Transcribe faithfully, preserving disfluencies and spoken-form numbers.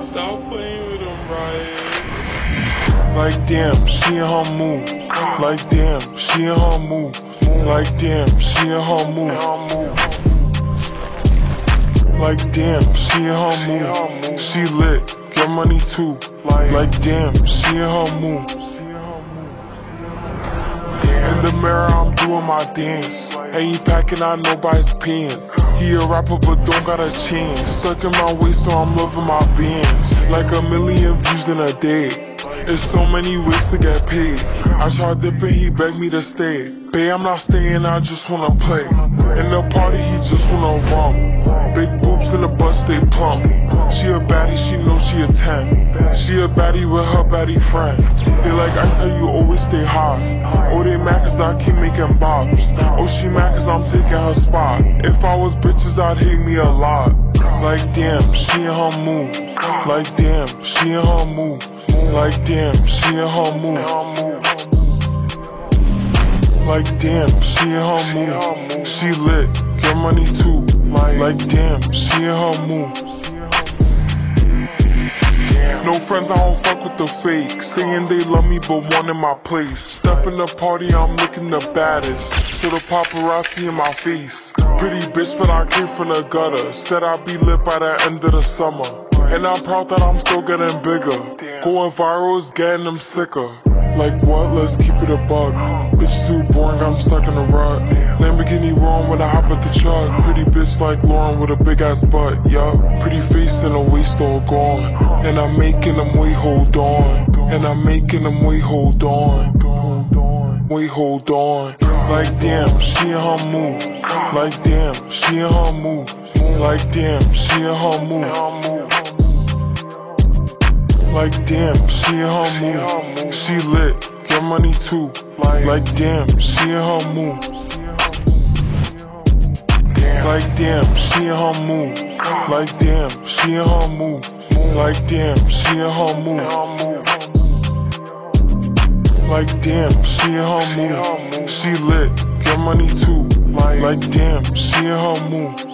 Stop playing with him, Ryan. Like damn, she in her mood. Like damn, she in her mood. Like damn, she in her mood. Like damn, she in her mood. She lit, get money too. Like damn, she in her mood. In the mirror, I'm doing my dance. Ain't packing out nobody's pants. He a rapper but don't got a chance. Stuck in my waist so I'm loving my bands. Like a million views in a day. There's so many ways to get paid. I tried dipping, he begged me to stay. Babe, I'm not staying, I just wanna play. In the party, he just wanna rum. Big boobs in the butt, stay plump. She a baddie, she knows she a ten. She a baddie with her baddie friend. They like ice how you always stay hot. Oh, they mad cause I keep making bops. Oh, she mad cause I'm taking her spot. If I was bitches, I'd hate me a lot. Like damn, she in her mood. Like damn, she in her mood. Like damn, she in her mood. Like damn, she in her mood. She lit, get money too. Like damn, she in her mood. No friends, I don't fuck with the fake. Saying they love me but one in my place. Step in the party, I'm looking the baddest. So the paparazzi in my face. Pretty bitch but I came from the gutter. Said I'd be lit by the end of the summer. And I'm proud that I'm still getting bigger. Going viral is getting them sicker. Like what? Let's keep it a buck. Bitch too boring, I'm stuck in a rut. Lamborghini wrong when I hop at the truck. Pretty bitch like Lauren with a big ass butt, yup. Pretty face and a waist all gone. And I'm making them wait, hold on. And I'm making them wait, hold on. Wait, hold on. Like damn, she in her mood. Like damn, she in her mood. Like damn, she in her mood. Like damn, she in her mood. She lit, get money too. Like damn, she in her mood. Like damn, she in her mood. Like damn, she in her mood. Like damn, she in her mood. Like damn, she in her mood. She lit, get money too. Like damn, she in her mood.